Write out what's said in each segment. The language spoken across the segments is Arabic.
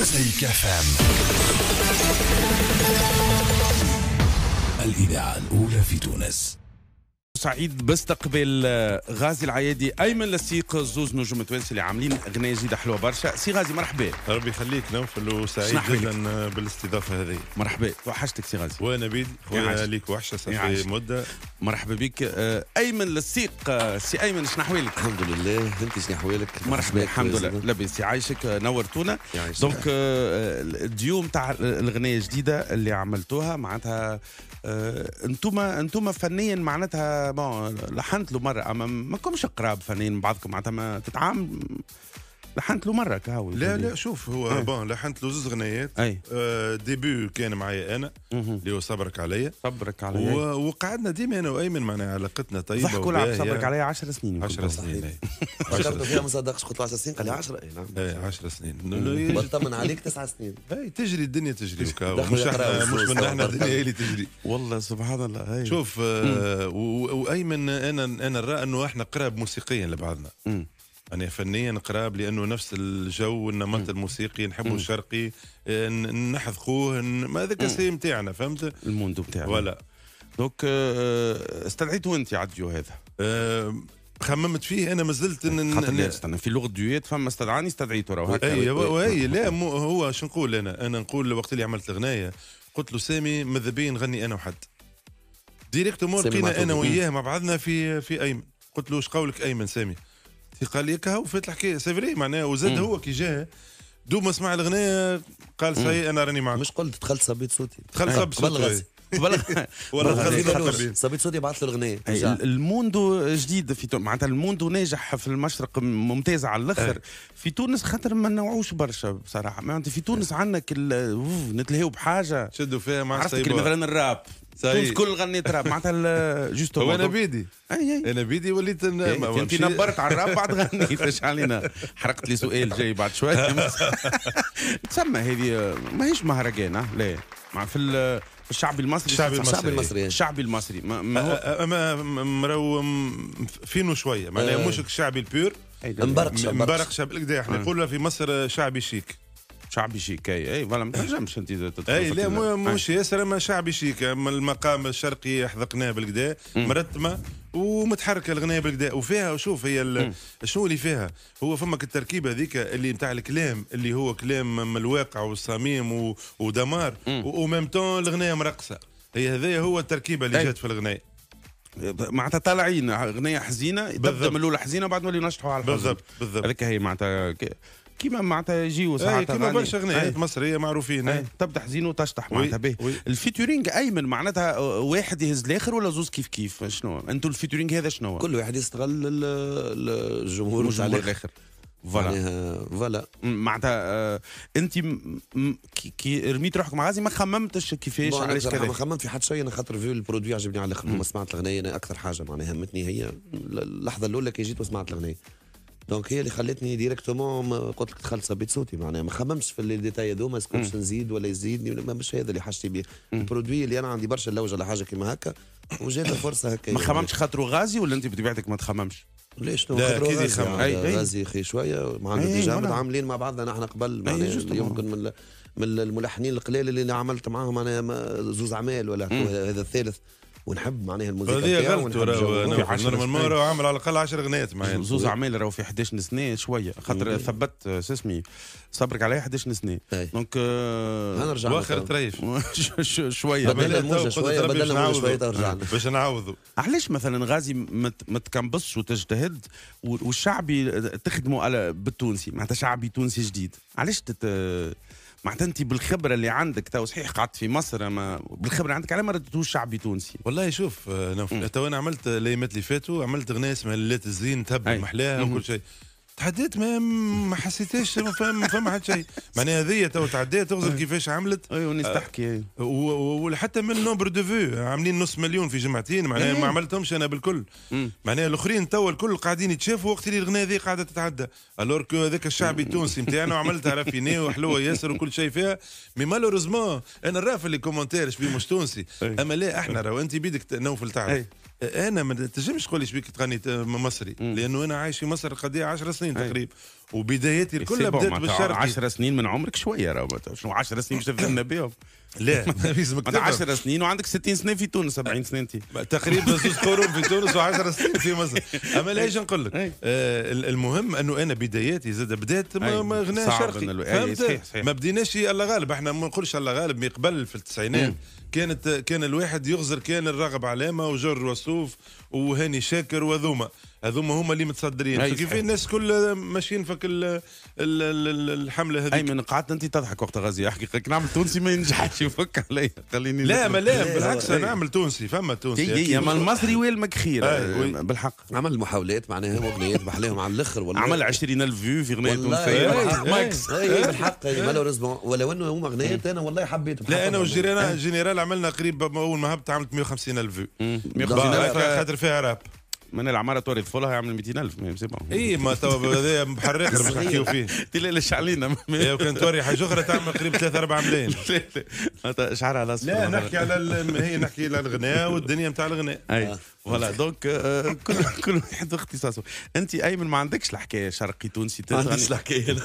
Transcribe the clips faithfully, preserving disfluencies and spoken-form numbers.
موزايك اف ام، الإذاعة الأولى في تونس. سعيد باستقبال غازي العيادي ايمن لسيق، زوز نجوم توانسه اللي عاملين اغنيه جديده حلوه برشا. سي غازي مرحبا. ربي يخليك نوفل، وسعيد جدا بالاستضافه هذه. مرحبا، توحشتك سي غازي. وانا بيدي خويا ليك وحشه صافي مده. مرحبا بك ايمن لسيق. سي ايمن شنو احوالك؟ الحمد لله، انت شنو احوالك؟ مرحبا الحمد لله لاباس يعيشك، نورتونا. دونك اليوم تاع الاغنيه الجديده اللي عملتوها معناتها انتم انتم فنيا معناتها بون لحنت له مره، اما ما كومش قراب فنيا بعضكم معناتها ما تتعامل. لحنت له مره كهو. لا لا شوف هو بون لحنت له زوز غنيات. آه ديبي كان معايا انا اللي هو صبرك عليا. صبرك عليا. وقعدنا ديما انا وايمن معناها علاقتنا طيبه. ضحكوا لعب صبرك عليا عشر سنين. عشر سنين. فكرت فيها ما صدقش، قلت له عشر سنين قال لي عشرة. اي نعم. اي عشر سنين. بطمن عليك تسع سنين. اي تجري الدنيا تجري وكا مش احنا مش من احنا الدنيا هي اللي تجري. والله سبحان الله. هي. شوف آه وايمن انا انا نرى انه احنا قراب موسيقيا لبعضنا. أنا فنيا قراب لأنه نفس الجو والنمط الموسيقي نحبه الشرقي، نحذقوه ما هذاك السي نتاعنا، فهمت؟ الموندو نتاعنا. ولا دوك استدعيتوا أنت على الديو هذا؟ أه خممت فيه انا ما زلت خاطر استنى في لغه ديوات فما استدعاني استدعيته راهو هكا. اي وهي لا هو شو نقول انا انا نقول وقت اللي عملت الغنايه قلت له سامي ماذا بيا نغني انا وحد ديريكتومون لقينا انا وياه مع بعضنا في في ايمن. قلت له ايش قولك ايمن سامي؟ قال لي هاو فات الحكايه سي فري معناها. وزاد هو كي جا دوما سمع الاغنيه قال سي انا راني معك. مش قلت دخلت صبيت صوتي. دخلت صب صوتي ولا دخلت صبيت صوتي بعث له الاغنيه. الموندو جديد في تونس معناتها، الموندو ناجح في المشرق ممتاز على الاخر. في تونس خاطر ما نوعوش برشا بصراحه. معناتها في تونس عندنا نتلهيو بحاجه شدوا فيها مع عرفت مثلا الراب. تونس كل غنيت راب معناتها جوست. هو انا بيدي اي اي انا بيدي وليت انت نبرت على الراب بعد غنيت. ايش علينا؟ حرقت لي سؤال جاي بعد شويه. تسمى هذه ماهيش مهرجان لا مع في الشعبي المصري. الشعبي المصري المصري الشعبي المصري ما هو اما مرو فينو شويه معناها مش الشعبي البيور مبرقش مبرقش بالكدا. احنا نقولوا في مصر شعبي شيك. شعبي شيك. اي اي فوالا ما تنجمش انت اي لا مش ياسر اما شعبي شيك. اما المقام الشرقي حذقناه بالكدا مرتمه ومتحركه الغنايه بالكدا وفيها. شوف هي شنو اللي فيها هو فمك التركيبه هذيك اللي نتاع الكلام اللي هو كلام من الواقع والصميم ودمار وميم طون الغنايه مرقصه. هي هذايا هو التركيبه اللي جات في الغنايه معناتها طالعين اغنيه حزينه تبدا من الاولى حزينه وبعد ما ينشطوا على الحزن. بالضبط بالضبط هذيك هي معناتها كيما معناتها يجيو ساعات كيما برشا غنيات مصريه معروفين. تبدا حزين وتشطح معناتها باهي. الفيتورينج ايمن معناتها واحد يهز الاخر ولا زوز كيف كيف؟ شنو انتم الفيتورينج هذا شنو؟ كل واحد يستغل الجمهور تاع الاخر. فوالا فوالا معناتها آه انت كي, كي رميت روحك مع غازي ما خممتش كيفاش علاش كذا؟ ما خممت في حتى شيء. انا خاطر في البرودوي عجبني على الاخر. لما سمعت الاغنيه انا اكثر حاجه معناها همتني هي اللحظه الاولى كي جيت وسمعت الاغنيه. دونك هي اللي خلتني ديريكتومون قلت لك دخلت صبيت صوتي معناها ما خممتش في الديتاي هذوما اسكوش نزيد ولا يزيدني. مش هذا اللي حاجتي به. البرودوي اللي انا عندي برشا اللوجه ولا حاجه كيما هكا وجات الفرصه هكا. ما خممتش خاطرو غازي ولا انت بطبيعتك ما تخممش؟ ليش نو لا اكيد يخمم. غازي اخي شويه مع ديجا متعاملين مع بعضنا نحن قبل معناها يمكن من من الملحنين القليل اللي عملت معاهم انا زوز اعمال ولا هذا الثالث. ونحب معناها الموسيقى هذه غلط نورمالمون راهو عامل على الاقل عشر غنيات معايا. زوز اعمال راهو في احد عشر سنه شويه خاطر ثبت اسمي صبرك عليه احد عشر سنه. دونك انا رجعت واخر تريف شويه بدلنا الموجه شويه بدلنا الموجه شويه رجعنا باش نعوضوا. علاش مثلا غازي ما تكمبصش وتجتهد والشعبي تخدموا على بالتونسي معناتها شعبي تونسي جديد؟ علاش تت معناتها انت بالخبره اللي عندك تو صحيح قعدت في مصر اما بالخبره اللي عندك على ما ردتوش شعبي تونسي؟ والله شوف تو انا عملت الايامات اللي فاتوا عملت اغنيه اسمها ليلات الزين تهب محلاها وكل شيء. تعديت ما ما حسيتش ما فهم فما حد شيء معناها هذيا تو تعديت تغزر كيفاش عملت. ايوه وناس تحكي وحتى من نومبر دو فيو عاملين نص مليون في جمعتين معناها ما عملتهمش انا بالكل. معناها الاخرين تو الكل قاعدين يتشافوا وقت اللي الاغنيه ذي قاعده تتعدى. الور كو هذاك الشعبي التونسي نتاعنا وعملتها رافيني وحلوه ياسر وكل شيء فيها. مي مالوريزمون انا نرى اللي كومنتير شبيه مش تونسي اما لا احنا راهو انت بيدك نوفل تعرف. انا ما تنجمش تقول لي شبيك تغني مصري لانه انا عايش في مصر قضيه عشر سنين تقريبا وبداياتي الكل بدات بالشرقي. عشر سنين من عمرك شويه راهو شنو عشر سنين باش تذلنا بهم؟ لا لازمك انت عشر سنين وعندك ستين سنه في تونس سبعين سنه انت تقريبا زوج قرون في تونس و10 سنين في مصر. اما لا ايش نقول لك آه المهم انه انا بداياتي زاد بدات غناء شرقي فهمت. ما بديناش الله غالب، احنا ما نقولش الله غالب، من قبل في التسعينات كانت كان الواحد يغزر، كان الراغب علامه وجورج وسوف وهاني شاكر وذوما هذوما هما اللي متصدرين. كيف الناس كل ماشيين فك الحمله هذيك. اي من قعدت انت تضحك وقت غازي حقيقه نعمل تونسي ما ينجحش يفك عليا خليني لا ما لا بالعكس انا نعمل تونسي فما تونسي هي ما المصري والمك خير بالحق. عمل محاولات معناها اغنيات بحلاهم على الاخر والله. عمل عشرين ألف فيو في اغنيه تونسيه ماكس بالحق مالوريزمون ولو انه هما اغنيات انا والله حبيت. لا انا والجيران جينيرال عملنا قريب اول ما هبط عملت مئة وخمسين ألف فيو مئة وخمسين ألف خاطر فيها راب. من العماره توري طفولها يعمل مئتين ألف سي بون. اي ما تو هذا بحر اخر باش نحكيو فيه. تلش علينا لو كان توري حاجه اخرى تعمل قريب ثلاثة أربعة ملايين. شعرها على لا نحكي على هي نحكي على الغناء والدنيا نتاع الغناء. اي فوالا دونك كل كل واحد اختصاصه. انت ايمن ما عندكش الحكايه شرقي تونسي ما عندكش الحكايه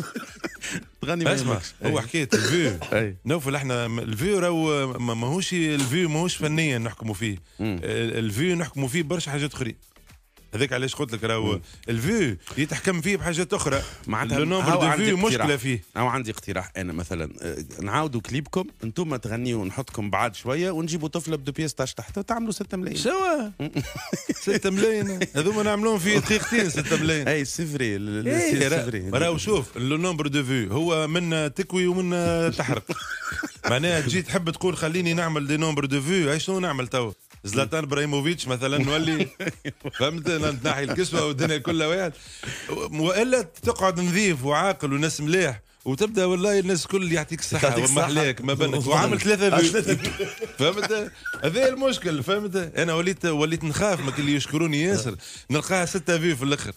تغني. اسمع هو حكايه الفيو نوفل احنا الفيو راهو ماهوش الفيو ماهوش فنيا نحكموا فيه. الفيو نحكموا فيه برشا حاجات اخرى. هذاك علاش قلت لك راهو الفيو يتحكم فيه بحاجات اخرى معناتها النومبر دو فيو مشكله فيه. او عندي اقتراح انا مثلا نعاودوا كليبكم انتم تغنيوا ونحطكم بعد شويه ونجيبوا طفله بدو بياس تاش تحت وتعملوا ستة ملايين. سوا ستة ملايين هذوما نعملوهم في دقيقتين ستة ملايين. اي سيفري سيفري راهو شوف لو نومبر دو فيو هو من تكوي ومن تحرق. معناها تجي تحب تقول خليني نعمل دي نومبر دو فيو اي شنو نعمل تو زلاتان ابراهيموفيتش مثلا نولي فهمت نحي الكسوه والدنيا كلها واحد والا تقعد نظيف وعاقل وناس مليح وتبدا والله الناس الكل يعطيك الصحه ومحلاك ما بينك وعامل ثلاثه فيو فهمت. هذا المشكل فهمت. انا وليت وليت نخاف ما اللي يشكروني ياسر نلقاها ستة فيو في الاخر.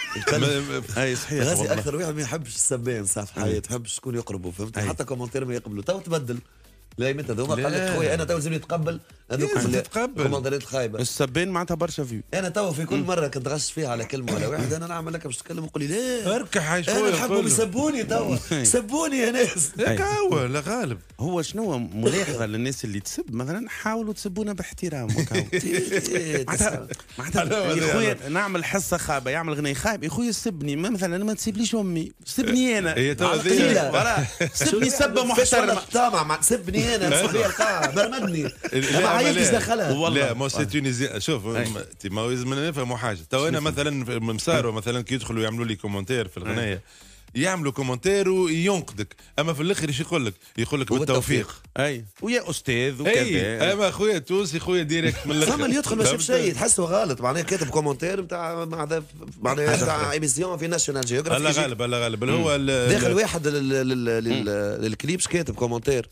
اي صحيح غازي اكثر واحد ما يحبش السبان صح في الحياه تحب شكون يقربوا فهمت. حتى كومنتير ما يقبلوا تو تبدل. لا متى هذوما قال لك خويا انا تو لازم نتقبل هذوك الكومنتات الخايبه. السبان معناتها برشا فيو. انا تو في كل مره كنت غش فيها على كلمه ولا واحد انا نعمل لك باش تتكلم وقول لي لا اركح هاي انا نحبهم يسبوني تو سبوني يا ناس. هو لا غالب هو شنو ملاحظه للناس اللي تسب مثلا حاولوا تسبونا باحترام معناتها معناتها يا خويا نعمل حصه خايبه يعمل غني خايب يا خويا سبني مثلا ما تسيبليش امي سبني انا سبني سبه محترمه سبني انا نسبي القاعه برمدني ما عيطش دخلها. لا مو سي تونيزي شوف ما لازم نفهموا حاجه تو انا مثلا مسارو مثلا كي يدخلوا يعملوا لي كومنتير في الغنايه يعملوا كومنتير وينقدك اما في الاخر ايش يقول لك؟ يقول لك بالتوفيق. اي ويا استاذ وكذا. اي اما خويا تونسي خويا ديريكت من الاخر. فما اللي يدخل ما شاف شيء تحسه غلط معناها كاتب كومنتير نتاع معناها نتاع ايميسيون في ناشونال جيوغرافي. الله غالب الله غالب هو داخل واحد للكليبس كاتب كومنتير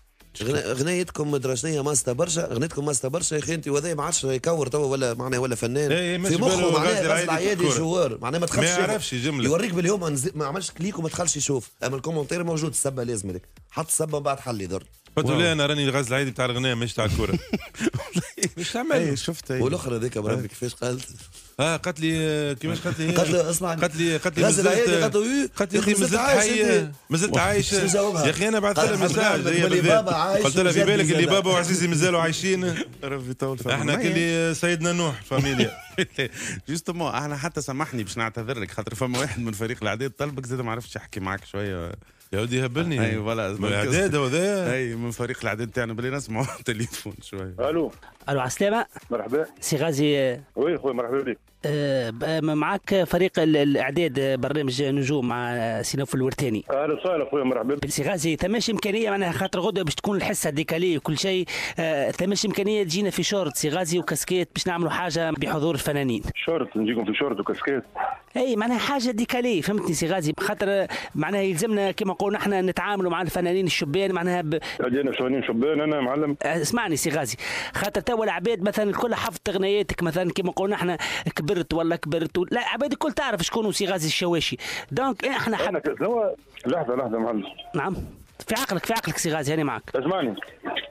غنيتكم مدرسيه ماستا برشا غنيتكم ماستا برشا يا اخي انت وذا ما عادش يكور توا ولا معناها ولا فنان في مخه معناها غزل عيادي جوار معناها ما تخلش ما يعرفش جمله يوريك باليوم ما عملش كليك وما تخلش يشوف اما الكومنتير موجود السبه لازم لك حط السبه بعد حل يضر. قلت له انا راني الغزل العيادي بتاع الغناء مش تاع الكوره مش تعمل شفت والاخرى ذيك بربي كيفاش قالت اه قالت لي كيفاش قالت لي قالت لي اسمع قالت لي قالت لي غزل عيادي قالت له قالت لي مازلت حيه مازلت عايش يا اخي انا بعثت لها ميساج هي بالذات قلت لها في بالك اللي بابا وعزيزي مازالوا عايشين ربي يطول في احنا كلي سيدنا نوح فاميليا جوستومون انا حتى سامحني باش نعتذر لك خاطر فما واحد من فريق الاعداد طلبك زاد ما عرفتش احكي معك شويه يا ودي هبلني. اي فوالا الاعداد وذا اي من فريق الاعداد تاعنا بلي نسمعوا التليفون شويه. الو الو على مرحبا سي غازي. وي خويا مرحبا بك. أه معك فريق الاعداد برنامج نجوم مع سي نوفل الورتاني. اهلا وسهلا خويا مرحبا. سي غازي ثماش امكانيه معناها خاطر غدوه باش تكون الحصه ديكالي وكل شيء أه ثماش امكانيه تجينا في شورت سي غازي وكاسكيت باش نعملوا حاجه بحضور الفنانين. شورت نجيكم في شورت وكاسكيت. اي معناها حاجه ديكالي فهمتني سي غازي خاطر معناها يلزمنا كما قلنا احنا نتعاملوا مع الفنانين الشبان معناها ب... انا فنانين شبان انا معلم. اسمعني سي غازي خاطر توا العباد مثلا الكل حفظت اغنياتك مثلا كما قلنا احنا كبرت ولا كبرت لا عباد الكل تعرف شكون سي غازي الشواشي دونك احنا حب... لحظه لحظه معلم. نعم في عقلك في عقلك سي غازي انا معك. اسمعني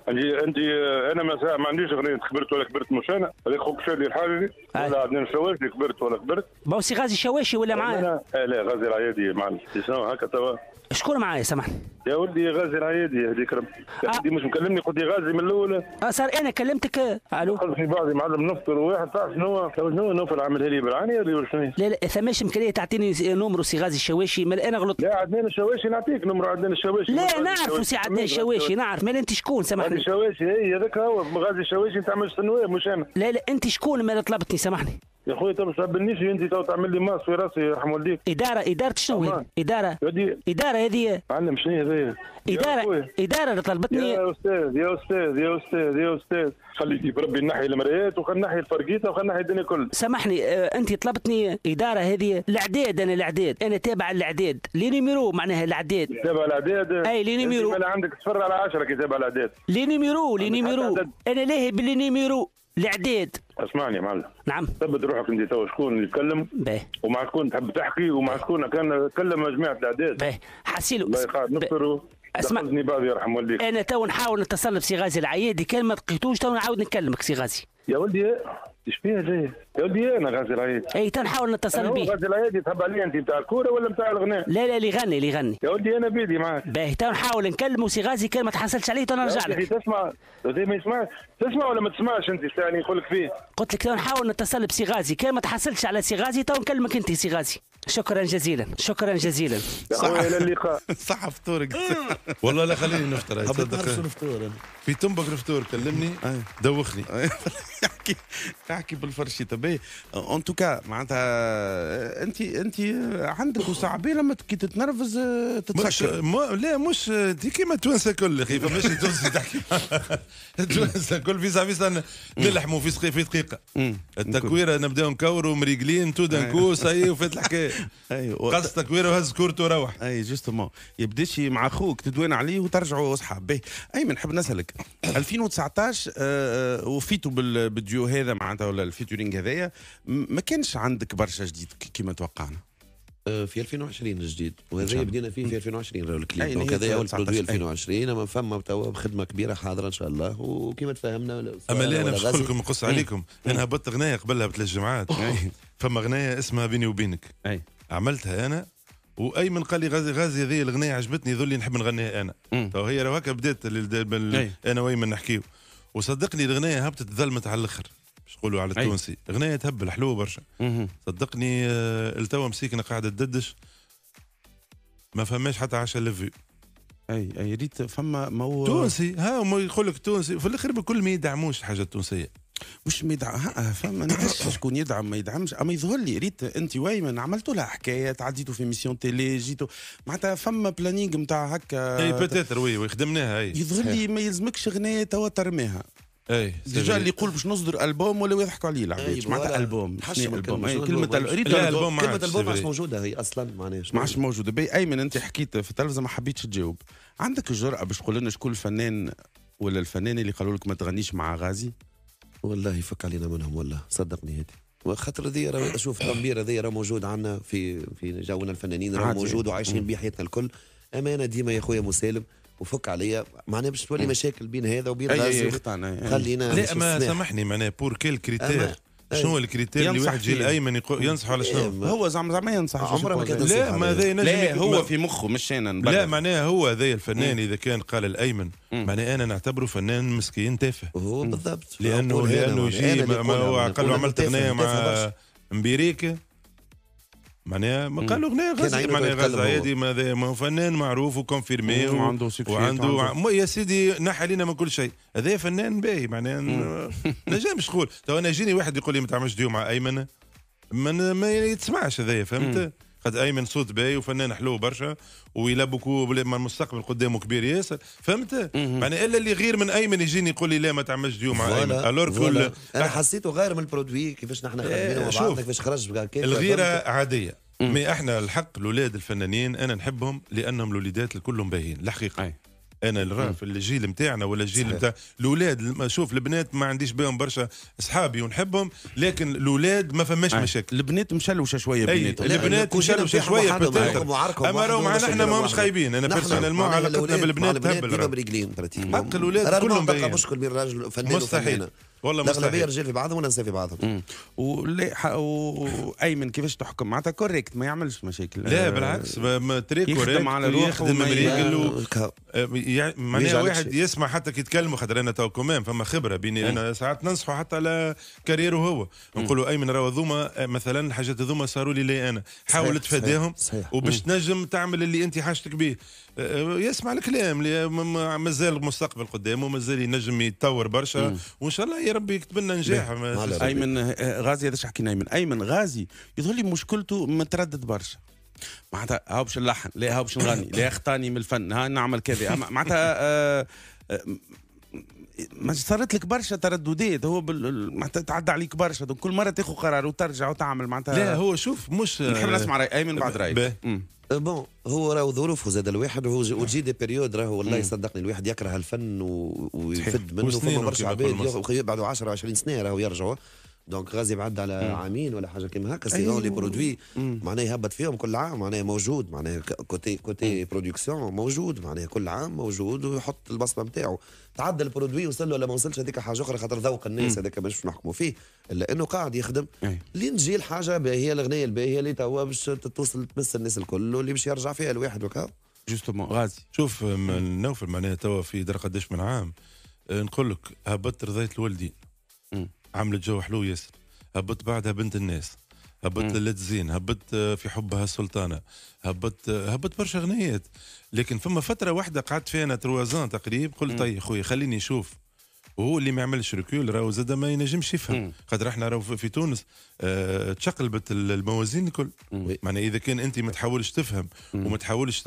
انت انت انا ما, ما عنديش اغنيه كبرت ولا كبرت مش انا، هذاك خوك شادي الحالي ولا عندنا الشواش كبرت ولا كبرت. ما هو سي غازي الشواشي ولا معاه؟ لا لا غازي العيادي معلم شنو هكا توا. شكون معايا سامحني؟ يا ولدي غازي العيادي هذيك آه. دي مش مكلمني قلت لي غازي من الاول. اه صار انا كلمتك. الو في بعضي معلم نفطر واحد تعرف شنو شنو نوفل عاملها لي بالعانيه ولا شنو؟ لا لا ثماش امكانيه تعطيني نمرو سي غازي الشواشي؟ مال انا غلطت. لا عدنان الشواشي نعطيك نمرو عدنان الشواشي. لا نعرف سي عدنان الشواشي نعرف، مال انت شكون سامحني؟ الشواشي هي هذاك هو غازي الشواشي انت عملت سنوات مش انا. لا لا انت شكون مال طلبتني سامحني؟ يا خويا تو ما تهبلنيش انت تو تعمل لي ماس في راسي يرحم والديك. اداره اداره شنو هي؟ اداره ودي اداره هذه معلم شنو هذايا؟ اداره اداره اللي طلبتني. يا استاذ يا استاذ يا استاذ يا استاذ خليتي بربي نحي المرايات وخل نحي الفرقيطه وخل نحي الدنيا كلها. سامحني آه انت طلبتني اداره هذه الاعداد، انا الاعداد انا تابع الاعداد لي نيميرو معناها الاعداد. تابع الاعداد اي لي نيميرو. انت عندك صفر على عشرة كي تابع الاعداد. لي نيميرو لي نيميرو انا لاهي باللي نيميرو الاعداد. اسمعني يا معلم. نعم. ثبت روحك انت تو شكون اللي يتكلم باهي ومع شكون تحب تحكي ومع شكون كان تكلم جماعه الاعداد. باهي حسيلو الله يقعد نفطروا. اسمع دخلني بعض يرحم والديك. انا تو نحاول نتصل بسي غازي العيادي، كان ما لقيتوش تو نعاود نكلمك سي غازي. يا ولدي ايش فيها جاي؟ يا ولدي انا غازي العيادي. اي تنحاول نتصل به. غازي العيادي تحب علي انت نتاع الكوره ولا نتاع الغناء؟ لا لا اللي يغني اللي يغني. يا ولدي انا بيدي معاك. باهي تو نحاول نكلمه سي غازي، كان ما تحصلش عليه تو نرجع لك. تسمع زي ما يسمع تسمع ولا ما تسمعش انت ثاني يقول لك فيه. قلت لك تو نحاول نتصل بسي غازي، كان ما تحصلش على سي غازي تو نكلمك انت سي غازي. شكرا جزيلا شكرا جزيلا. صح الى اللقاء. صح فطورك. والله لا خليني نفطر. صدق نفطور في تنبك الفطور كلمني دوخني. احكي احكي بالفرشي تبي اون توكا معناتها انت انت عندك وصعبه لما كي تتنرفز تتسكر. لا مش دي كيما التوانسه الكل اخي فماش تونسي تحكي التوانسه الكل في فيسا نلحموا في في دقيقه. التكويره نبداو نكوروا مريقلين تو دانكو اي وفات الحكايه. ايوه قص تكويره وهز كورته وروح. اي جوستومون يبداش مع اخوك تدوين عليه وترجعوا اصحاب. باهي ايمن نحب نسالك ألفين وتسعطاش آه وفيتوا بالديو هذا معناتها ولا الفيتورينغ هذايا ما كانش عندك برشا جديد كيما توقعنا في ألفين وعشرين جديد، وهذا بدينا فيه في ألفين وعشرين راهو الكليب. دونك هذا اول برودوي ألفين وعشرين، اما فما توا خدمه كبيره حاضره ان شاء الله وكيما تفاهمنا. اما لا انا باش نقول لكم نقص عليكم، انا هبطت غنايه قبلها بثلاث جمعات. فما غنايه اسمها بيني وبينك اي عملتها انا وايمن قال لي غازي غازي هذه الاغنيه عجبتني ذو اللي نحب نغنيها انا. تو هي راه هكا بدات انا وايمن نحكيو، وصدقني الاغنيه هبطت ظلمت على الاخر باش نقولوا على التونسي. اغنيه تهبل حلوه برشا. صدقني التوا مسيكنا قاعده تددش ما فماش حتى عشرة ليفي. اي اي ريت فما مو تونسي ها ما يقول لك تونسي في الاخر بكل ما يدعموش الحاجه التونسيه. مش ما يدعم فما نعرفش شكون يدعم ما يدعمش، اما يظهر لي ريت انت وايمن عملتوا لها حكايه تعديتوا في ميسيون تيلي جيتوا معناتها فما بلانينغ نتاع هكا. اي بوتيتر وي وخدمناها. اي يظهر لي ما يلزمكش غنايه توا ترميها. اي ديجا اللي يقول باش نصدر البوم ولا يضحكوا عليه العباد. معناتها البوم شنو البوم؟ اي كلمه ريت البوم كلمه البوم مش موجوده هي اصلا معناها ما عادش موجوده. باهي ايمن انت حكيت في التلفزه ما حبيتش تجاوب، عندك الجرأه باش تقول لنا شكون الفنان ولا الفنانه اللي قالوا لك ما تغنيش مع غازي؟ والله يفك علينا منهم والله صدقني هذه خاطر ذي راه اشوف التنبير هذايا راه موجود عندنا في في جونا الفنانين راه موجود وعايشين بيه حياتنا الكل. اما انا ديما يا خويا مسالم وفك عليا معناها باش تولي مشاكل بين هذا وبين غازي. خلينا لا ما سامحني معناها بور كيل كريتير شنو هو الكريتير اللي واحد يجي الايمن ينصح على شنو؟ هو زعما زعما ينصح عمره ما كان لا ما ذا لا هو في مخه مش انا لا معناها هو ذا الفنان اذا كان قال الايمن معناها انا نعتبره فنان مسكين تافه. هو بالضبط لانه لانه يجي ما هو قال له عملت اغنيه مع مبيريك معناها ما قالوا اغنيه غزي معناها غزي عادي ما هو فنان معروف وكونفيرمي وعنده وعنده يا سيدي نحى لنا من كل شيء. هذا فنان باهي معناها نجم شغل. تو انا يجيني واحد يقول لي ما تعملش ديو مع ايمن من ما يتسمعش هذايا فهمت. خد ايمن صوت باهي وفنان حلو برشا ويلا بوكو المستقبل قدامه كبير ياسر فهمت. معناها الا اللي غير من ايمن يجيني يقول لي لا ما تعملش ديو مع ايمن الور كل انا حسيته غير من البرودوي كيفاش نحن خدمنا مع بعضنا كيفاش خرج الغيره عاديه. مي احنا الحق الاولاد الفنانين انا نحبهم لانهم الوليدات الكلهم باهيين الحقيقه. انا الراه في الجيل نتاعنا ولا الجيل نتاع الاولاد. شوف البنات ما عنديش بهم برشا اصحابي ونحبهم، لكن الاولاد ما فماش أي. مشاكل. البنات مشلوشه شويه بناتهم، البنات مشلوشه شويه بتاتر، اما راهو معنا احنا ما مش خايبين. انا بيرسونيلمون علاقتنا بالبنات تهبل. ديما مريقلين ترتيب حق الاولاد كلهم بقى مشكل بين الراجل فنان وفنانه. والله الاغلبيه رجال في بعضهم ونساء في بعضهم. ولا وايمن كيفاش تحكم معناتها كوريكت ما يعملش مشاكل؟ لا بالعكس تري كوريكت، يخدم على روحه يخدم مريقل. يعني معناها واحد يسمع حتى كي يتكلموا، خاطر انا تو كمان فما خبره بيني انا ساعات ننصحه حتى على كاريره هو، نقول له ايمن راهو ذوما مثلا الحاجات هذوما صاروا لي لي انا، حاول تفاداهم وباش تنجم تعمل اللي انت حاجتك به. يسمع الكلام مازال مستقبل قدامه، مازال ينجم يتطور برشا، وان شاء الله يا ربي يكتب لنا نجاح. ايمن غازي هذاش حكينا ايمن ايمن غازي يظهر لي مشكلته متردد برشا، معناتها هاو باش نلحن، لا هاو باش نغني، لا اخطاني من الفن، ها نعمل كذا، معناتها آه آه ما صارت لك برشا ترددات، هو بال... معناتها تعدى عليك برشا، كل مره تاخذ قرار وترجع وتعمل معناتها. لا هو شوف مش نحب نسمع راي ايمن بعد رايك. بون هو راهو ظروفه زاد الواحد، وتجي دي بيريود راهو والله يصدقني الواحد يكره الفن و... ويفد منه، فما برشا عباد يقعدوا عشرة عشرين سنه راهو يرجعوا. دونك غازي بعد على مم. عامين ولا حاجه كيما هكا، سينون لي برودوي معناه يهبط فيهم كل عام، معناه موجود، معناه كوتي كوتي برودكسيون موجود، معناه كل عام موجود ويحط البصمه نتاعو. تعدى البرودوي وصل له ولا ما وصلش هذيك حاجه اخرى، خاطر ذوق الناس هذاك مش نحكموا فيه، الا انه قاعد يخدم لين تجي الحاجه باهيه، الاغنيه الباهيه اللي توا باش توصل تمس الناس الكل واللي باش يرجع فيها الواحد وكا. جوستومون غازي شوف نوفل معناها توا في در قداش من عام نقول لك هبطت رضيت الوالدين، عملت جو حلو ياسر، هبط بعدها بنت الناس، هبط ليلة زين، هبط في حبها السلطانة، هبط هبط برشا اغنيات. لكن فما فترة واحدة قعدت فيها انا تروازان تقريب، قلت طيب خويا خليني نشوف، وهو اللي ما يعملش ركول راهو زاد ما ينجمش يفهم، خاطر احنا راهو في تونس اه تشقلبت الموازين الكل. معناها اذا كان انت ما تحاولش تفهم وما تحاولش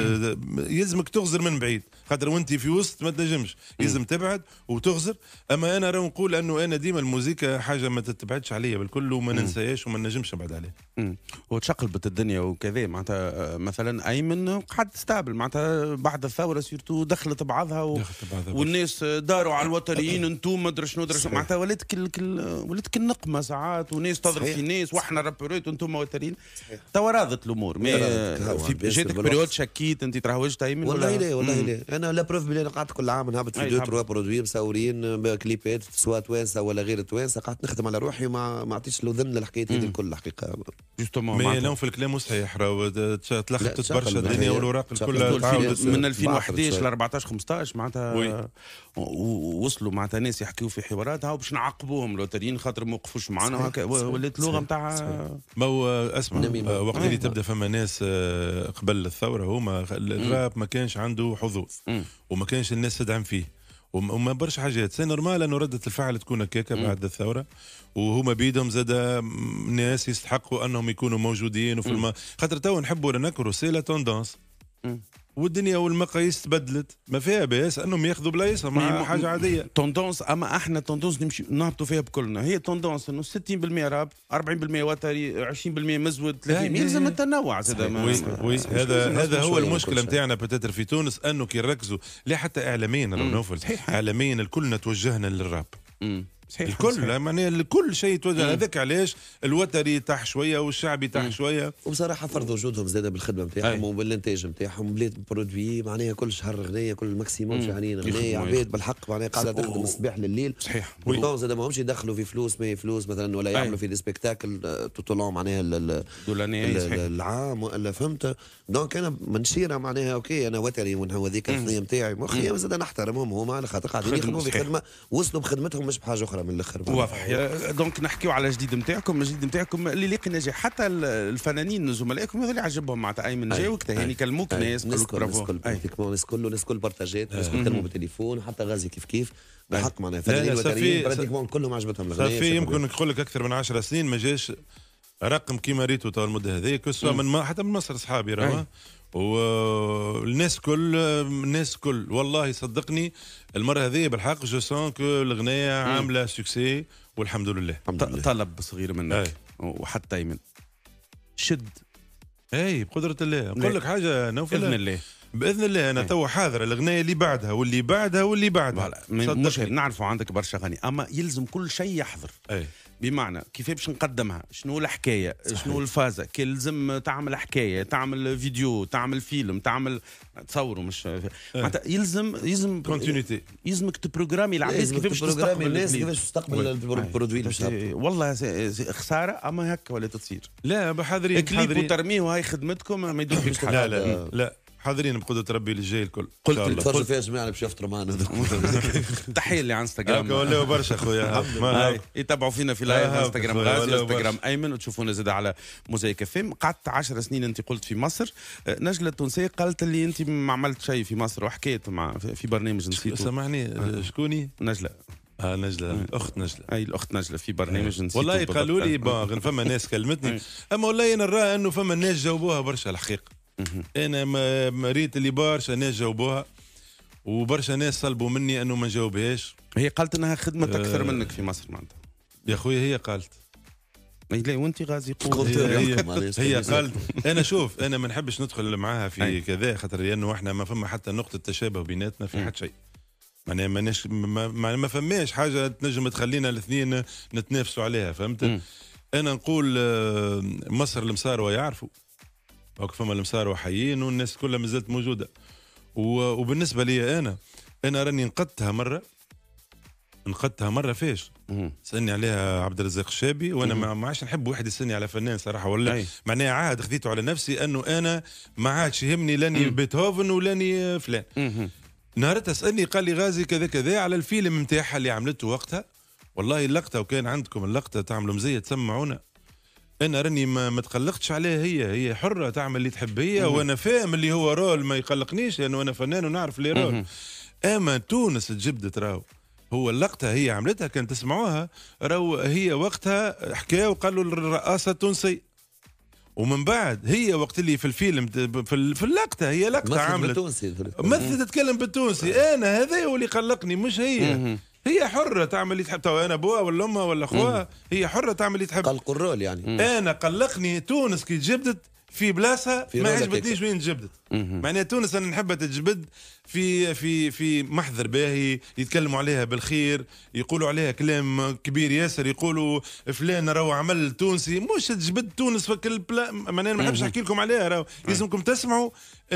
يلزمك تغزر من بعيد، خاطر وانت في وسط ما تنجمش، يلزم تبعد وتغزر. اما انا راهو نقول انه انا ديما الموسيقى حاجه ما تتبعدش عليا بالكل وما ننساهاش وما نجمش نبعد عليها. وتشقلبت الدنيا وكذا، معناتها مثلا ايمن قعد ستابل معناتها بعد الثوره سيرتو دخلت بعضها و... والناس داروا على الوتريين انتم ما ادري شنو معناتها ولات كل كل ولات كل نقمه ساعات، وناس تضرب في ناس واحنا رابورات وانتم وترين. توا راضت الامور، ما في جاتك بريود شكيت انت تراوجت ايمن؟ والله لا والله لا، انا لا بروف بلي انا قعدت كل عام نهبط في دو تروا برودوي مصورين كليبات سواء توانسه ولا غير توانسه، قعدت نخدم على روحي وما ما عطيتش الاذن للحكايات هذه الكل الحقيقه. جوستومون مي لو في الكلام صحيح راهو تلخبطت برشا الدنيا والاوراق الكل تعاودت من ألفين وإحداش ل أربعطاش خمسطاش معناتها ووصلوا معناتها ناس يحكيوا في حوارات هاو باش نعاقبوهم لوتريين خاطر ما وقفوش معنا وهكا، ولات اللغه نتاع ما هو اسمع وقت اللي تبدا فما ناس قبل الثوره هما الراب ما كانش عنده حظوظ وما كانش الناس تدعم فيه وما برشا حاجات، سي نورمال انه رده الفعل تكون هكاكا بعد الثوره، وهما بيدهم زاد ناس يستحقوا انهم يكونوا موجودين وفي الم... خاطر تو نحبوا نكروا سي لا توندونس والدنيا والمقاييس تبدلت، ما فيها باس انهم ياخذوا بلايصهم مع حاجه عاديه توندونس. اما احنا توندونس نمشي نهبطوا فيها بكلنا، هي توندونس انه ستين بالمئة راب، أربعين بالمئة وتري، عشرين بالمئة مزود، ثلاثين بالمئة يلزم التنوع زاد. وي وي هذا هذا هو المشكله نتاعنا بتاتر في تونس، انه كي نركزوا لا حتى اعلاميا راهو نوفل اعلاميا الكلنا توجهنا للراب صحيح الكل، معناها الكل شيء توجه هذاك. علاش الوتري تاع شويه والشعبي تاع شويه، وبصراحه فرضوا وجودهم زاد بالخدمه نتاعهم وبالانتاج نتاعهم، بلاد برودوي معناها كل شهر اغنيه، كل ماكسيموم شهرين اغنيه، عباد بالحق معناها قاعده تخدم الصباح لليل. صحيح والله زاد ماهمش يدخلوا في فلوس ما فلوس مثلا ولا يعملوا في دي سبيكتاكل توتولون معناها العام ولا فهمت. دونك انا منشيره معناها اوكي انا وتري وهو ذيك الثنيه نتاعي مخي زاد نحترمهم هما على خاطر قاعدين يخدموا في خدمه وصلوا بخدمتهم مش بحاجه اخرى من الاخر. واضح. دونك نحكيو على جديد نتاعكم، الجديد نتاعكم اللي لاقي نجاح، حتى الفنانين زملائكم هذول عجبهم معناتها ايمن جا وقتها يعني كلموك ناس قالوا لك برافو، الناس كله الناس كل بارتاجات، الناس كل كلموا بالتليفون، حتى غازي كيف كيف بالحق معناها فنانين وتريين براتيكمون كلهم عجبتهم الاغنيه. في يمكن نقول لك اكثر من عشر سنين ما جاش رقم كيما ريتو تو المده هذيك سواء من حتى من مصر اصحابي راهو والناس كل الناس كل والله صدقني المره هذه بالحق جو سون كو الاغنيه عامله سوكسي والحمد لله. طلب صغير منك وحتى ايمن شد اي بقدره الله. نقول لك حاجه نوفل باذن الله باذن الله انا تو حاضر الاغنيه اللي بعدها واللي بعدها واللي بعدها. مش نعرفوا عندك برشا اغاني اما يلزم كل شيء يحضر. أي. بمعنى كيف باش نقدمها، شنو الحكايه، صحيح. شنو الفازه، كي لازم تعمل حكايه، تعمل فيديو، تعمل فيلم، تعمل تصوروا مش معناتها يلزم يلزم كونتينيتي، يلزمك تبروغرامي العباد كيف باش تستقبل الناس، كيفاش تستقبل البرودوي اللي والله خساره اما هكا ولا تصير. لا حاضرين كليب وترميه وهي خدمتكم ما يدوش بك حاجه. لا لا لا حاضرين بقدرة ربي للجاي الكل. قلت تفرجوا فيها جماعه باش يفطروا معنا. تحيه اللي على انستغرام ولا برشا خويا يتابعوا فينا في لايف انستغرام غازي، انستغرام ايمن، وتشوفونا زاد على موزايك فيم. قعدت عشر سنين انت قلت في مصر. نجله التونسيه قالت اللي انت ما عملت شيء في مصر وحكيت مع في برنامج نسيته. سامحني شكوني؟ نجله. اه نجله الاخت نجله. اي الاخت نجله في برنامج نسيته. والله قالوا لي بون فما ناس كلمتني اما والله انا نرى انه فما ناس جاوبوها برشا الحقيقه. انا ما ريت اللي برشا ناس جاوبوها وبرشا ناس طلبوا مني انه ما نجاوبهاش. هي قالت انها خدمت اكثر أه منك في مصر معناتها. يا خويا هي قالت. اي لا وانت غازي قول هي, هي, هي قالت. انا شوف انا ما نحبش ندخل معاها في كذا خاطر لانه احنا ما فما حتى نقطه تشابه بيناتنا في حتى شيء. معناها ما, ما, ما, ما فماش حاجه تنجم تخلينا الاثنين نتنافسوا عليها فهمت. م. انا نقول مصر المساروه يعرفوا هاك فما المساروه حيين والناس كلها مازالت موجوده. وبالنسبه لي انا انا راني نقدتها مره نقدتها مره فاش سالني عليها عبد الرزاق الشابي وانا ما عادش نحب واحد يسالني على فنان صراحه ولا معناها عاد خذيته على نفسي انه انا ما عادش يهمني لاني بيتهوفن ولاني فلان. نهارتها سالني قال لي غازي كذا كذا على الفيلم نتاعها اللي عملته وقتها. والله اللقطه وكان عندكم اللقطه تعملوا مزيه تسمعونا انا راني ما, ما تقلقتش عليها. هي هي حره تعمل اللي تحب هي وانا فاهم اللي هو رول ما يقلقنيش لانه انا فنان ونعرف اللي رول. اما تونس تجبدت راهو هو اللقطه هي عملتها كان تسمعوها راهو هي وقتها حكاوا وقالوا الرئاسه التونسيه ومن بعد هي وقت اللي في الفيلم في اللقطه هي لقطه عملت مثل تتكلم بالتونسي. انا هذا هو اللي قلقني مش هي. هي حرة تعمل اللي تحب. تو انا ابوها ولا امها ولا اخوها هي حرة تعمل اللي تحب. قلق الرول يعني. انا قلقني تونس كي تجبدت في بلاصه ما عجبتنيش وين تجبدت. معناها تونس انا نحبها تجبد في في في محضر باهي يتكلموا عليها بالخير يقولوا عليها كلام كبير ياسر يقولوا فلان راهو عمل تونسي مش تجبد تونس في كل بلا. معناها ما نحبش نحكي لكم عليها راهو لازمكم تسمعوا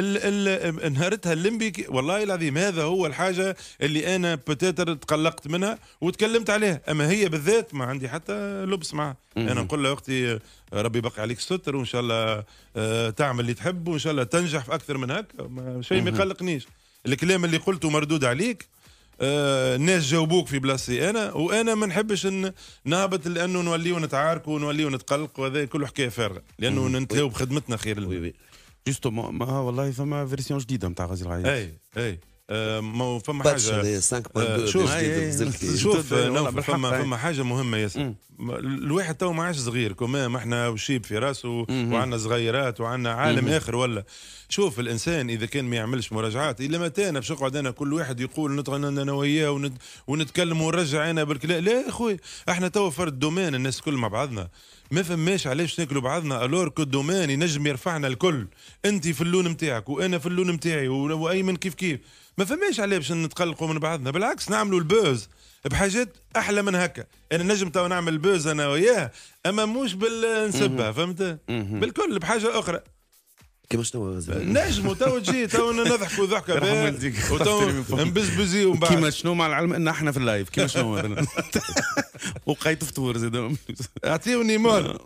نهارتها الليمبي. والله العظيم هذا هو الحاجه اللي انا بتاتر تقلقت منها وتكلمت عليها. اما هي بالذات ما عندي حتى لبس معها. انا نقول لها اختي ربي يبقى عليك الستر وان شاء الله تعمل اللي تحب وان شاء الله تنجح في اكثر من هكا. شيء ما يقلقنيش. الكلام اللي قلته مردود عليك. آه الناس جاوبوك في بلاصتي انا وانا ما نحبش نهبط لانه نوليو نتعاركوا ونوليو نتقلق وهذا كله حكايه فارغه لانه ننتهيو بخدمتنا خير. جوستو ما والله فما فيرسيون جديده نتاع غازي العايش. اي اي آه ما فما حاجه آه شوف شوف فما فما حاجه مهمه ياسر. الواحد تو ما عادش صغير كمان احنا وشيب في راسه وعندنا صغيرات وعندنا عالم اخر ولا. شوف الانسان اذا كان ما يعملش مراجعات الا متى انا باش نقعد انا كل واحد يقول نتغنى انا وياه ونتكلم ونرجع انا بالكلام. لا يا اخوي احنا تو فرد دومين الناس كل مع بعضنا ما فماش علاش ناكلوا بعضنا. الور كو دومين ينجم يرفعنا الكل. انت في اللون نتاعك وانا في اللون نتاعي وايمن كيف كيف ما فماش عليه باش نتقلقوا من بعضنا. بالعكس نعملوا البوز بحاجات احلى من هكا. انا نجم تو نعمل بوز انا وياه اما مش بالنسبها فهمت بالكل بحاجه اخرى. كيما شنو نجموا تو تجي تو نضحكوا ضحكه باهيه وتو نبزبزي ومن بعد كيما شنو مع العلم ان احنا في اللايف كيما شنو وقيت فطور زيد اعطيوني مول.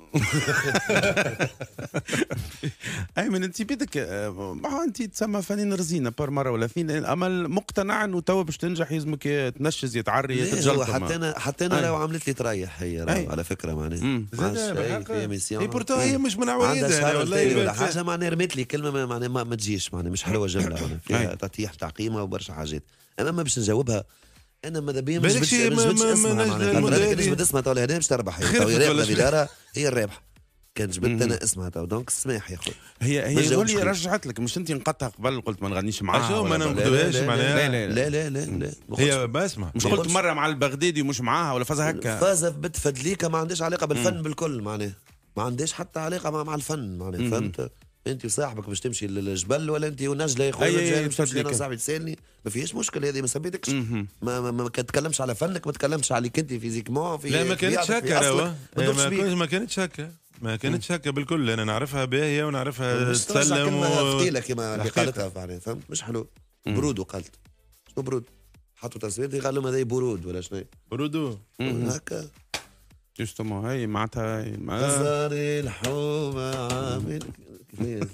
ايمن انت بيدك ما انت تسمى فنان رزينه بار مره ولا اثنين اما مقتنع انه تو باش تنجح يلزمك تنشز يتعري تتجلط. حتى انا حتى انا لو عملت لي تريح هي على فكره معناها هي بورتو هي مش من عوايدها والله حاجه معناها رميت لي كلمه معناها ما, ما تجيش معناها مش حلوه جمله معناها فيها تطيح تعقيمه وبرشا حاجات. اما ما باش نجاوبها انا ماذا بيا مش باش اسمها معناها نجبد اسمها تو هذه باش تربح هي تو الاداره هي الرابحه كان جبت انا اسمها تو دونك سماح يا خويا. هي هي اللي رجعت لك مش انت نقطتها قبل قلت ما نغنيش معاها شو ما نقدوهاش معناها. لا لا لا لا لا هي بسمع مش قلت مره مع البغدادي ومش معاها ولا فازها هكا فازها بتفدليكا ما عندهاش علاقه بالفن بالكل معناها ما عندهاش حتى علاقه مع, مع الفن معناها فهمت. انت وصاحبك باش تمشي للجبل، ولا انت ونجله يا أي- خويا أي- باش تمشي انا تصدق. وصاحبي تسالني، ما فيهاش مشكل هذه، ما سبيتكش. مهم. ما ما, ما تتكلمش على فنك، ما تتكلمش عليك انت فيزيكمون في لا ما في كانتش رياضتك، في هكا أصلك، راهو ما تدخلش ما بيك. كانتش- ما كانتش هكا ما كانتش هكا بالكل. انا نعرفها باهيه ونعرفها مش ترجع تسلم كلمة و... ثقيلة كما اللي الحقيقة. قالتها معناها، فهمت؟ مش حلو. برود وقالت شنو برود؟ حطوا تصوير قال لهم هذا برود ولا شنو؟ برودو هكا جوستومون هاي معناتها ما- زاري الحومة عامل كيفاش؟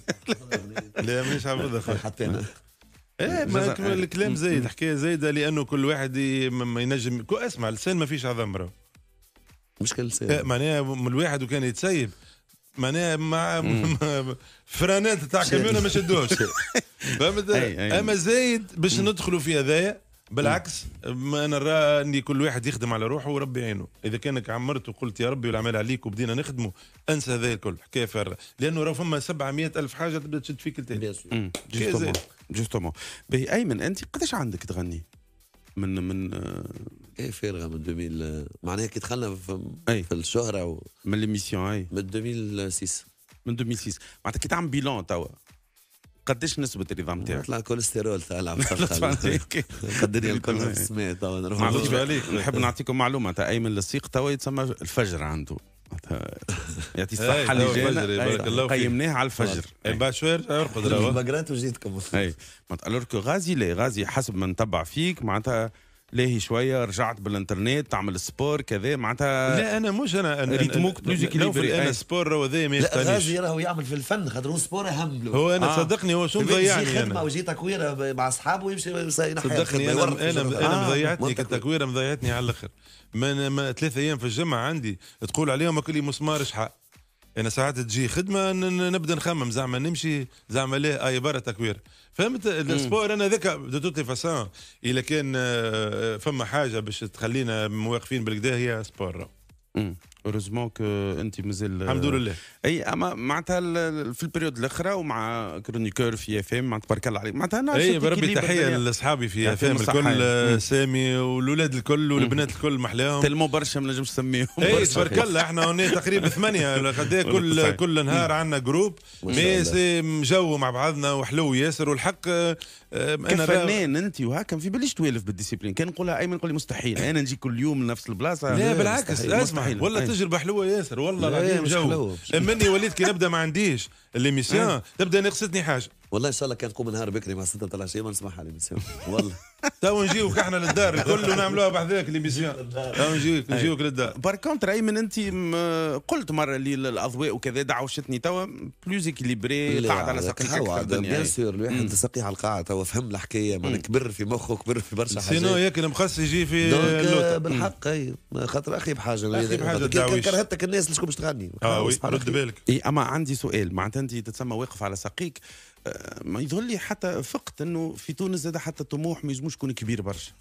لا مانيش حافظها خويا. حطينا ايه ما جزء- كم- الكلام زايد، حكايه زايده، لانه كل واحد ي- ما ما ينجم كو- اسمع اللسان ما فيش عظم راهو. مشكل إيه، سير. معناها من الواحد وكان يتسيب معناها مع م- فرانات تاع كاميونه ما شدوش فهمت. أي- أي. اما زايد باش ندخلوا في هذايا بالعكس، ما انا نرى اني كل واحد يخدم على روحه وربي يعينه. اذا كانك عمرت وقلت يا ربي والعمل عليك وبدينا نخدموا، انسى هذا الكل حكايه فارغه، لانه راه فما سبعمية الف حاجه تبدا تشد فيك التاني. بيان سور. مم. كي جوستومون زين. جوستومون باهي. ايمن انت قداش عندك تغني من من آه، ايه فارغة من ألفين معناها كي دخلنا في, أي. في الشهرة و- من ليميسيون هاي من ألفين وستة من ألفين وستة معناتها كي تعمل بيلون توا قداش نسبة النظام تاعك؟ طلع كوليسترول طالع لطف عليك. الدنيا الكل في السماء توا نروح معلوش لطف عليك. نحب نعطيكم معلومة تاع أيمن للسيق توا يتسمى الفجر عنده معناتها يعطي أي، الصحة اللي توا جانا الفجر، أي، بارك الله فيك. قيمناه على الفجر أي بعد شويه يرجع يرقد راهو. بقرات وجيتكم. اي معناتها الور كو غازي لا غازي حسب ما نتبع فيك معناتها لاهي شويه رجعت بالانترنت تعمل سبور كذا معناتها لا انا مش انا أنا- ريتموك أنا- بلوز لو إكيليبري. في- انا أي. سبور راهو ذا ما لا يتقنيش. غازي راهو يعمل في الفن خاطر هو سبور اهم له. هو انا آه. صدقني هو شو يجي مضيعني خدمه انا ويجي تكويره مع اصحابه ويمشي ينحي صدقني الخدمة، انا يورط في انا الشغل. انا آه، مضيعتني منطقي. كتكويره مضيعتني على الاخر. ما ما ثلاث ايام في الجمعه عندي تقول عليهم كل مسمار شحال. انا ساعات تجي خدمه ن- ن- نبدا نخمم زعما نمشي زعما لا اي برا تكوير. فهمت السبور انا ذاك دو توت فاسون الا كان آه، فما حاجه باش تخلينا مواقفين بالكدا هي سبور. اوريزمون كو انت مازال الحمد لله. اي اما معناتها ال- في البريود الاخرى ومع كرونيكور في اف ام معناتها تبارك الله عليك معناتها انا اي شفت بربي إكيليبر تحيه دنيا. لاصحابي في يعطيهم افلام الصحة. الكل آه، مم. سامي والاولاد الكل والبنات الكل محلاهم. تلمو برشا ما نجمش نسميهم اي برشا. تبارك الله احنا هنا تقريبا ثمانية قد إيه كل صحيح. كل نهار عندنا جروب ما شاء مي الله. سي جو مع بعضنا وحلو ياسر والحق آه، آه، انا را- كفنان انت وهكا في باليش توالف بالديسيبلين كان نقولها ايمن يقول لي مستحيل انا نجي كل يوم لنفس البلاصه لا بالعكس مستحيل. اسمع مستحيل. والله أي. تجربه حلوه ياسر والله لا، العظيم مش جو حلوة. مني وليت كي نبدا ما عنديش الليميسيون تبدا ناقصتني حاجه والله ان شاء الله كان نقوم نهار بكري مع ستة طلع شيء ما نسمعها ليميسيون والله. تو نجيوك احنا للدار الكل ونعملوها بحذاك الليميسيون تو نجيوك نجيوك للدار. بار كونتر ايمن انت م- قلت مره لي الاضواء وكذا دعوشتني توا بلوز اكيليبري قاعد على ساقيك اكثر بيان دنيا سور الواحد سقيه على القاعه توا فهم الحكايه معناها كبر في مخه كبر في برشا حاجات. سينو ياكل مخص يجي في دونك اللوطة. آه، بالحق اي خاطر اخي بحاجه أخي بحاجة خاطر كي الدعويش. كرهتك الناس اللي شكون باش تغني اه وي سبحان رد أخي. بالك. اي اما عندي سؤال معناتها انت تتسمى واقف على ساقيك آه، ما يظهر لي حتى فقت انه في تونس زاد حتى الطموح ما يلزموش يكون كبير برشا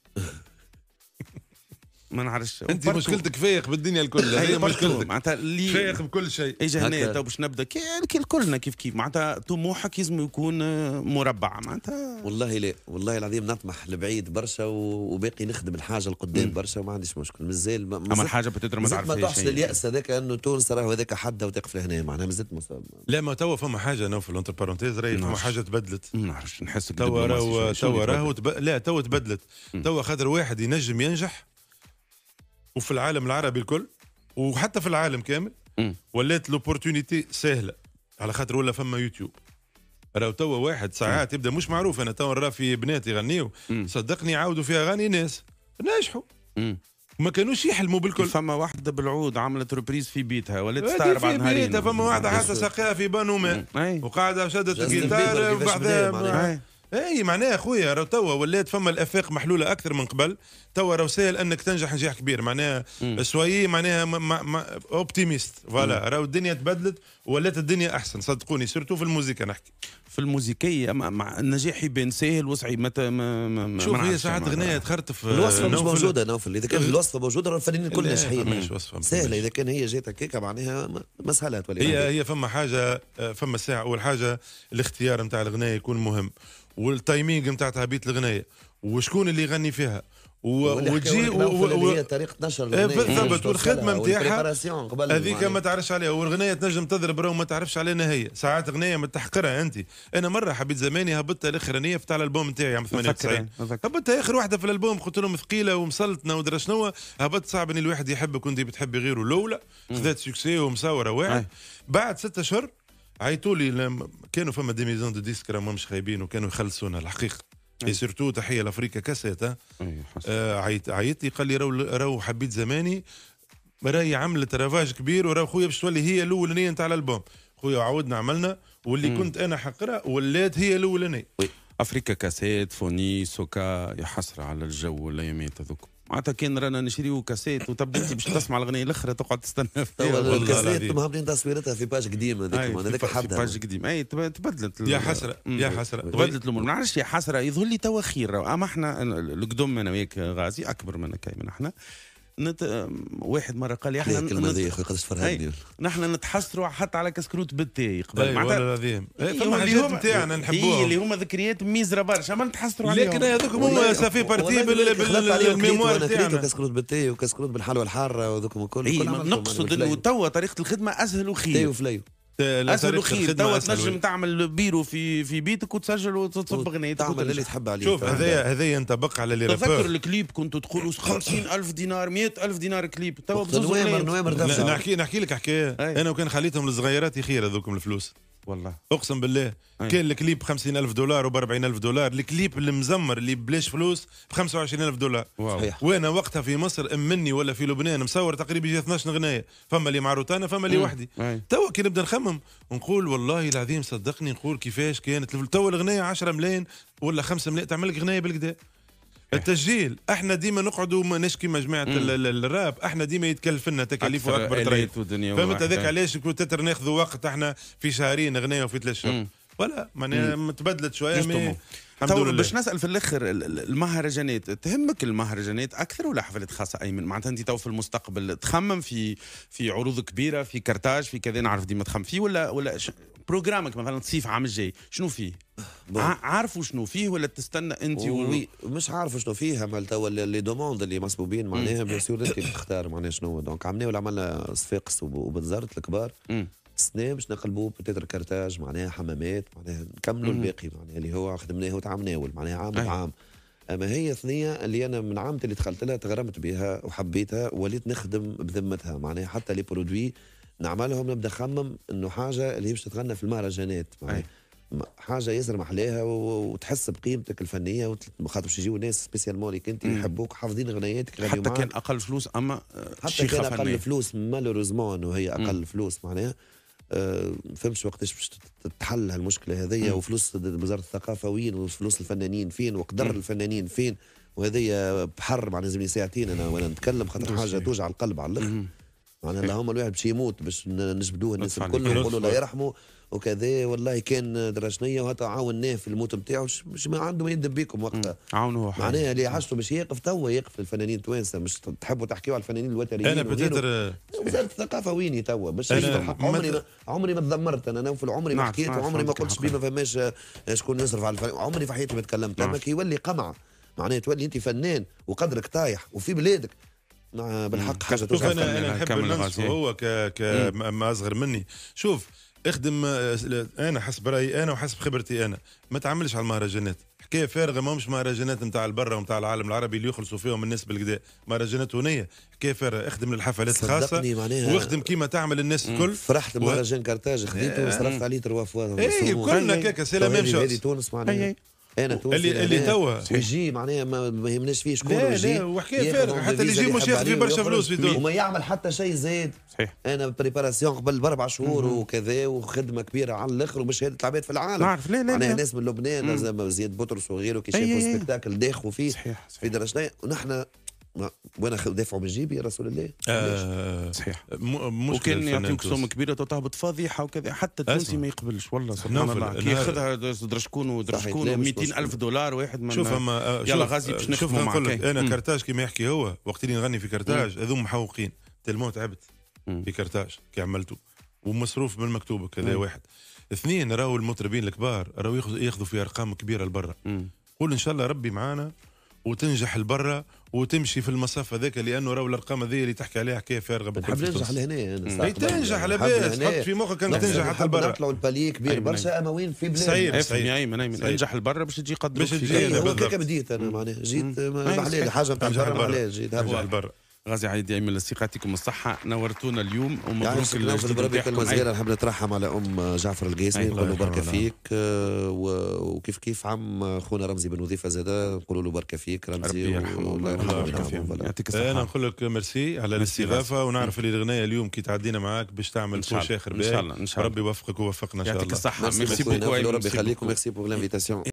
ما نعرفش انت بركو- مشكلتك فايق بالدنيا الكل هي هي مشكلتك مشكلتك معناتها اللي فايق بكل شيء. اجى هنا هكا. تو باش نبدا كي كي الكلنا كيف كيف معناتها طموحك لازم يكون آه، مربع معناتها والله لا والله العظيم نطمح لبعيد برشا و- وباقي نخدم الحاجه القدام برشا وما عنديش مشكل مازال ما- اما مازلت- الحاجه بتدري ما مازلت ما تعرفهاش تحصل الياس هذاك انه تونس راهو هذاك حد وتقف لهنا معناها مازلت مصاب. لا ما توا فما حاجه نوفل انتر بارونتيز راهي فما نعم. حاجه تبدلت. ما نعرفش نحس توا راهو توا راهو تب... لا توا تبدلت. توا خاطر واحد ينجم ينجح وفي العالم العربي الكل وحتى في العالم كامل مم. ولات لوبورتونيتي سهله على خاطر ولا فما يوتيوب. راهو توا واحد ساعات يبدا مش معروف انا توا نرى في بنات يغنيو صدقني يعاودوا في اغاني ناس ناجحوا ما كانوش يحلموا بالكل. فما واحدة بالعود عملت روبريز في بيتها ولا هذه تستعرب في عن نهارين بيتها فما واحده حتى ساقيها في بانو ماء اي وقاعده شدت جاستن الجيتار بيبر كيفاش وبعدها بدا معناها. اي اي معناها اخويا راهو توا ولات فما الافاق محلوله اكثر من قبل. توا راهو سهل انك تنجح نجاح كبير معناها شويه معناها اوبتيميست فوالا راهو الدنيا تبدلت ولات الدنيا احسن صدقوني سيرتو في الموسيقى نحكي. في الموسيقية مع, مع النجاح يبان ساهل وصعيب متى ما, ما, ما شوف ما هي نعرفش ساعات معناتها. غنايه تخرطف الوصفه مش نوفل. موجوده نوفل اذا كانت الوصفه موجوده راه الفنانين الكل لا، ناجحين فماش وصفة، سهله فماش. اذا كان هي جات هكاك معناها م- مسهله تولي هي عادي. هي فما حاجه فما ساعه اول حاجه الاختيار نتاع الغنايه يكون مهم والتايمينج نتاع تهبيط الغنايه وشكون اللي يغني فيها وتجي هي طريقه نشر بالضبط والخدمه نتاعها هذيك ما يعني. تعرفش عليها والغنيه تنجم تضرب راهو ما تعرفش علينا هي ساعات غنيه ما تحقرها انت. انا مره حبيت زماني هبطتها الاخرانيه بتاع الالبوم نتاعي عام ثمانية وتسعين هبطها اخر واحده في الالبوم قلت لهم ثقيله ومسلطنه ودرا شنو هبط صعب ان الواحد يحبك وانت بتحبي غيره الاولى خذات سوكسي ومصوره واحد بعد ستة اشهر عيطوا لي كانوا فما دي ميزون دو ديسك راهم مش خايبين وكانوا يخلصونا الحقيقه اي سيرتو تحيه لافريكا كاسيت آه عيط عيط لي قال لي راهو راهو حبيت زماني راهي عملت رافاج كبير وراهو خويا باش تولي هي الاولانيه نتاع الالبوم خويا عاودنا عملنا واللي مم. كنت انا حقرا ولات هي الاولانيه. افريكا كاسيت فوني سوكا يا حسره على الجو والايامات هذوك معناتها كان رانا نشريو كاسيت وتبدا انت باش تسمع الاغنيه الاخرى تقعد تستنى فيها الكاسيت مهبطين تصويرتها في باج قديمه هذيك هذاك حدها باج قديم اي تبدلت يا حسره يا حسره تبدلت الامور ما نعرفش يا حسره يظهر لي توا خير اما احنا القدم انا وياك غازي اكبر منا كاين احنا نت... واحد مره قال لي احنا الكلمه ذي قداش فرهدني نحن نتحسروا حتى على كسكروت بالتاي قبل معناتها والله العظيم فما حاجات نتاعنا نحبوها هي اللي هما ذكريات ميزره برشا ما نتحسروا عليهم لكن هذوك هما سافي بارتي بالميموار تاعنا كسكروت بالتاي وكسكروت بالحلوى الحاره وذوك الكل نقصد توا طريقه الخدمه اسهل وخير تاي وفليو اسهل وخير توا تنجم تعمل بيرو في في بيتك وتسجل وتصب اغنيتك تعمل اللي تحب عليه. شوف هذايا هذايا ينطبق على لي رابور. تذكر الكليب كنتوا تقولوا خمسين ألف دينار مئة ألف دينار كليب توا نوامر نوامر نحكي نحكي لك حكايه انا وكان خليتهم للصغيرات خير هذوكم الفلوس والله اقسم بالله أي. كان الكليب ب خمسين ألف دولار وب أربعين ألف دولار الكليب المزمر اللي بلاش فلوس ب خمسة وعشرين ألف دولار صحيح. وانا وقتها في مصر ام مني ولا في لبنان مصور تقريبا يجي اثناش غنايه فما اللي مع روتانا فما اللي وحدي توا كي نبدا نخمم ونقول والله العظيم صدقني نقول كيفاش كانت توا الغنايه عشرة ملايين ولا خمسة ملايين تعمل لك غنايه بالكدا التسجيل احنا ديما نقعدوا نشكي مجموعه الراب احنا ديما يتكلف لنا تكاليفه اكبر طريق فهمت هذاك علاش كنت ناخذوا وقت احنا في شهرين غنايه وفي ثلاث شهور ولا معناها تبدلت شويه مي الحمد لله. باش نسال في الاخر المهرجانات تهمك المهرجانات اكثر ولا حفلات خاصه ايمن معناتها انت تو في المستقبل تخمم في في عروض كبيره في كرتاج في كذا نعرف ديما تخمم فيه ولا ولا بروجرامك مثلا تصيف عام الجاي شنو فيه؟ عارفوا شنو فيه ولا تستنى انت و... مش عارف شنو فيه مال توا لي دوموند اللي مسبوبين معناها بيان سور انت تختار معناها شنو دونك عملنا ولا عملنا صفاقس وبنزرت الكبار السنه باش نقلبوا بتتر كرتاج معناها حمامات معناها نكملوا الباقي معناها اللي هو خدمناه وتعامناول معناها عام بعام. اما هي ثنيه اللي انا من عامتي اللي دخلت لها تغرمت بها وحبيتها وليت نخدم بذمتها معناها حتى لي برودوي نعملهم نبدا خمم انه حاجه اللي هي باش تتغنى في المهرجانات معناها حاجه ياسر محلاها وتحس بقيمتك الفنيه خاطر باش يجيو ناس سبيسيالمون اللي كنت يحبوك حافظين غنياتك حتى كان اقل فلوس اما حتى كان اقل فنية. فلوس مالوريزمون وهي اقل مم. فلوس معناها أه فهمتش وقتاش باش تتحل هالمشكله هذيا وفلوس وزاره الثقافه وين وفلوس الفنانين فين وقدر مم. الفنانين فين وهذيا بحر معناها لازمني ساعتين انا وانا نتكلم خاطر حاجه توجع القلب على الاخر معناها اللهم الواحد باش يموت باش نجبدوه الناس الكل ونقولوا لا يرحموا وكذا والله كان درشنيه وهذا عاوناه في الموت نتاعو مش ما عنده ما يندب بيكم وقتها عاونوه معناها اللي عشتوا باش يقف توا يقف الفنانين التوانسه مش تحبوا تحكيوا على الفنانين الوتريين انا بتدر وزاره الثقافه ويني توا باش الحق عمري ما عمري ما تذمرت انا نوفل عمري ما حكيت وعمري ما قلتش بما فماش شكون يصرف على الفنان عمري في حياتي ما تكلمت لما كي يولي قمع معناها تولي انت فنان وقدرك طايح وفي بلادك بالحق حاجه توجع. انا انا نحب ننصفه هو ك ك ما اصغر مني شوف اخدم انا حسب رايي انا وحسب خبرتي انا ما تعملش على المهرجانات حكايه فارغه ما مش مهرجانات نتاع البرة ونتاع العالم العربي اللي يخلصوا فيهم الناس بالكدا مهرجانات هونيه حكايه فارغه اخدم للحفلات الخاصه واخدم كيما تعمل الناس الكل فرحت المهرجان كارتاج خديته وصرفت عليه تروا فوا اي كلنا كاكا سي لا ميم شوز هذه تونس معناها انا تونسي اللي اللي توا ويجي معناها ما يهمناش فيه شكون يجي لا وحكايه فارغه حتى اللي يجي مش ياخذ فيه برشا فلوس في تونس وما يعمل حتى شيء زاد صحيح انا بريباراسيون قبل باربع شهور وكذا وخدمه كبيره على الاخر ومشاهده العباد في العالم نعرف لا لا معناها ناس من لبنان زياد بطرس وغيره كي شافوا سبيكتاكل داخلوا فيه صحيح في درجه ونحن وانا دافعوا من جيبي يا رسول الله آه صحيح وكان يعطيوك سوم كبيره تهبط فضيحه وكذا حتى التونسي ما يقبلش والله سبحان الله كي ياخذها درشكون ودرشكون مئتين ألف دولار واحد من شوف اما يلا غازي باش نخدموا معاك انا كرتاج كيما يحكي هو وقت اللي نغني في كرتاج هذوم محوقين تلمو تعبت في كرتاج كي عملته ومصروف بالمكتوب كذا واحد اثنين راهو المطربين الكبار راهو ياخذوا في ارقام كبيره لبرا. قول ان شاء الله ربي معانا وتنجح لبرا وتمشي في المصاف هذاك، لانه راهو الارقام هذه اللي تحكي عليها حكايه فارغه. نحب ننجح لهنا. اي تنجح على باس، حط في مخك انك تنجح حتى لبرا. نطلعوا الباليه كبير برشا، اما وين في بلاد صحيح صحيح. ايمن ايمن انجح لبرا باش تجي قدر باش تجي. هو كيك بديت انا معناها جيت عليه الحاجه نتاع برا، جيت لبرا. غازي عايدي ايمن يعطيكم الصحة، نورتونا اليوم ومبروك الجديد بتاعكم. كلمة نحب نترحم على ام جعفر القاسمي، نقول له بركة فيك، وكيف كيف عم خونا رمزي بن وظيفة زاده نقول له بركة فيك رمزي، الله يرحمه. يعطيك الصحة. انا نقول لك ميرسي على الاستضافة، ونعرف اللي الغناية اليوم كي تعدينا معاك باش تعمل بوش اخر باهي. ان شاء الله ان شاء الله ربي يوفقك ووفقنا ان شاء الله. يعطيك الصحة. ميرسي بوكو، ربي يخليكم، ميرسي بور لانفيتاسيون.